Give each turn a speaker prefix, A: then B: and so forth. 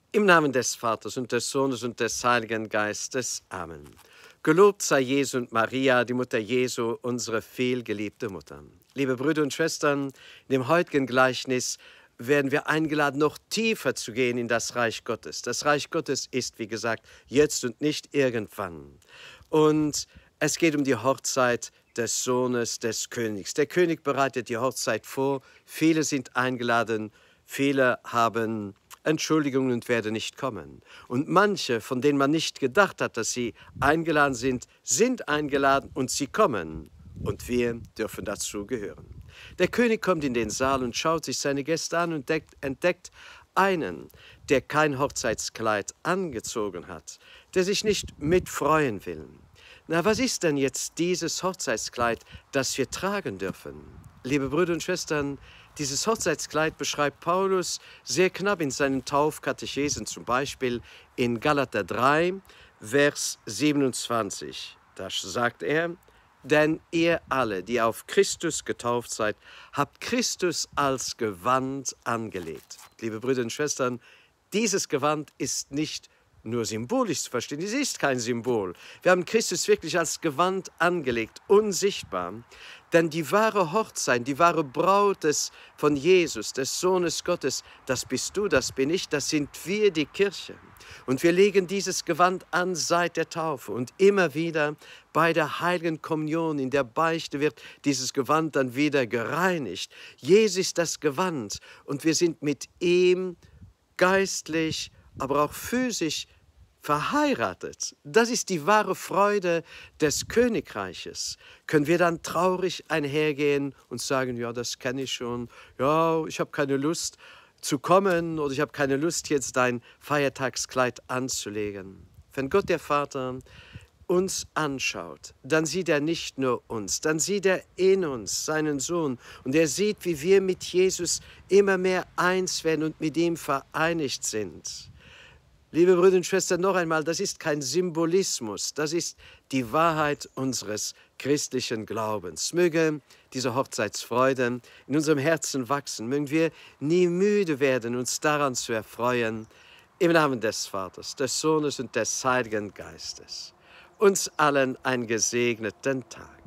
A: Im Namen des Vaters und des Sohnes und des Heiligen Geistes. Amen. Gelobt sei Jesu und Maria, die Mutter Jesu, unsere vielgeliebte Mutter. Liebe Brüder und Schwestern, in dem heutigen Gleichnis werden wir eingeladen, noch tiefer zu gehen in das Reich Gottes. Das Reich Gottes ist, wie gesagt, jetzt und nicht irgendwann. Und es geht um die Hochzeit des Sohnes des Königs. Der König bereitet die Hochzeit vor. Viele sind eingeladen, viele haben Entschuldigungen und werden nicht kommen. Und manche, von denen man nicht gedacht hat, dass sie eingeladen sind eingeladen und sie kommen. Und wir dürfen dazu gehören. Der König kommt in den Saal und schaut sich seine Gäste an und entdeckt einen, der kein Hochzeitskleid angezogen hat, der sich nicht mitfreuen will. Na, was ist denn jetzt dieses Hochzeitskleid, das wir tragen dürfen? Liebe Brüder und Schwestern, dieses Hochzeitskleid beschreibt Paulus sehr knapp in seinen Taufkatechesen, zum Beispiel in Galater 3, Vers 27. Da sagt er: Denn ihr alle, die auf Christus getauft seid, habt Christus als Gewand angelegt. Liebe Brüder und Schwestern, dieses Gewand ist nicht nur symbolisch zu verstehen. Es ist kein Symbol. Wir haben Christus wirklich als Gewand angelegt, unsichtbar. Denn die wahre Hochzeit, die wahre Braut von Jesus, des Sohnes Gottes, das bist du, das bin ich, das sind wir, die Kirche. Und wir legen dieses Gewand an seit der Taufe. Und immer wieder bei der Heiligen Kommunion, in der Beichte, wird dieses Gewand dann wieder gereinigt. Jesus ist das Gewand und wir sind mit ihm geistlich, aber auch physisch verheiratet. Das ist die wahre Freude des Königreiches. Können wir dann traurig einhergehen und sagen, ja, das kenne ich schon, ja, ich habe keine Lust zu kommen oder ich habe keine Lust, jetzt dein Feiertagskleid anzulegen. Wenn Gott der Vater uns anschaut, dann sieht er nicht nur uns, dann sieht er in uns seinen Sohn und er sieht, wie wir mit Jesus immer mehr eins werden und mit ihm vereinigt sind. Liebe Brüder und Schwestern, noch einmal, das ist kein Symbolismus, das ist die Wahrheit unseres christlichen Glaubens. Möge diese Hochzeitsfreude in unserem Herzen wachsen, mögen wir nie müde werden, uns daran zu erfreuen, im Namen des Vaters, des Sohnes und des Heiligen Geistes. Uns allen einen gesegneten Tag.